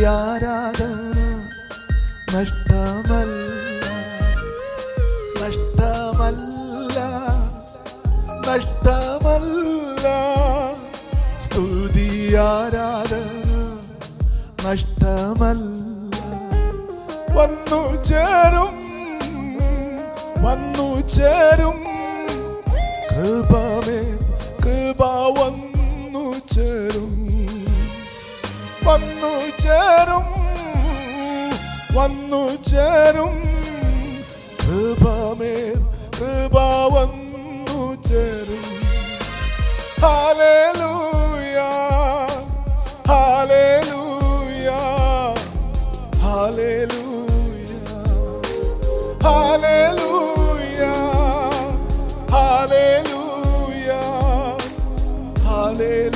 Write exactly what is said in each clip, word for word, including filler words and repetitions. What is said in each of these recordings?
ആരാധന നഷ്ടമല്ല, നഷ്ടമല്ല, നഷ്ടമല്ല. സ്തുതി ആരാധന നഷ്ടമല്ല. വന്നു ചേരും, വന്നു ചേരും കൃപമേ, കൃപ വന്നു ചേരും, വന്നു ചേരും, വന്നു ചേരും കൃപമേ, കൃപ വന്നു ചേരും. ഹല്ലേലൂയ, ഹല്ലേലൂയ, ഹല്ലേലൂയ, ഹല്ലേലൂയ, ഹല്ലേലൂയ, ഹല്ലേലൂയ.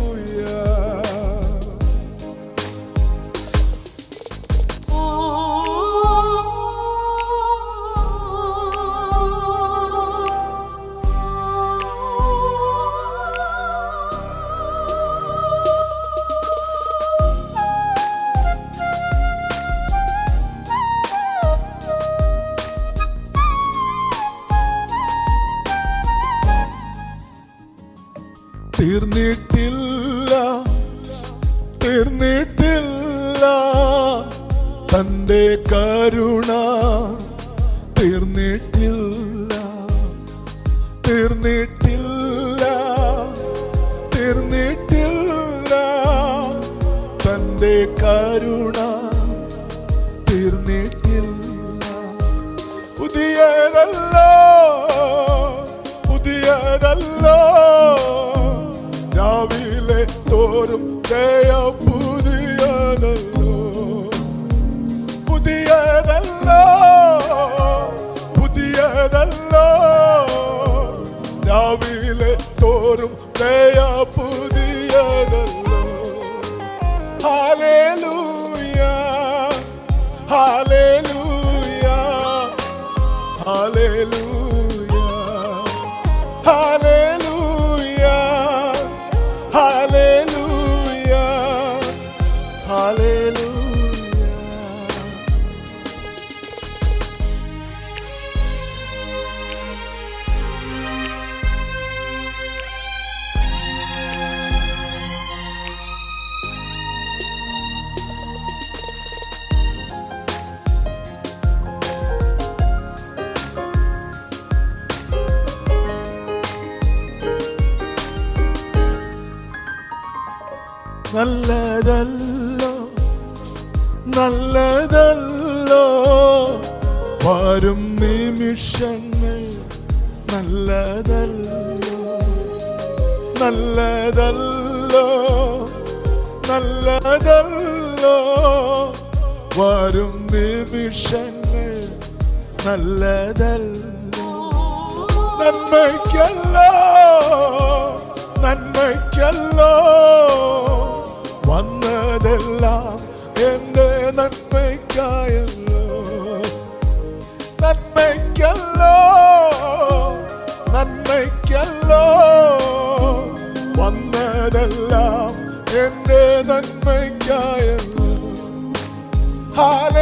തീർന്നിട്ടില്ല, തീർന്നിട്ടില്ല തന്റെ കരുണ, തീർന്നിട്ടില്ല, തീർന്നിട്ടില്ല, തീർന്നിട്ടില്ല തന്റെ കരുണ, തീർന്നിട്ടില്ല. പുതിയതല്ലോ, പുതിയതല്ലോ രാവിലെ തോറും ദയ പുതിയതല്ലോ, പുതിയതല്ലോ, പുതിയതല്ലോ രാവിലെ തോറും ദയ പുതിയതല്ലോ. ഹല്ലേലൂയ, ഹല്ലേലൂയ, ഹല്ലേലൂയ, ഹല്ലേലൂയ, ഹല്ലേലൂയ, ഹല്ലേലൂയ. നല്ലതല്ലോ, നല്ലതല്ലോ വരും നിമിഷങ്ങൾ, നല്ലതല്ലോ, നല്ലതല്ലോ, നല്ലതല്ലോ വരും നിമിഷങ്ങൾ, നല്ലതല്ലോ. നന്മയ്ക്കല്ലോ, നന്മയ്ക്കല്ലോ വന്നതെല്ലാം എന്റെ നന്മയ്ക്കായല്ലോ, നന്മയ്ക്കല്ലോ, നന്മയ്ക്കല്ലോ വന്നതെല്ലാം എന്റെ നന്മയ്ക്കായല്ലോ. ഹാല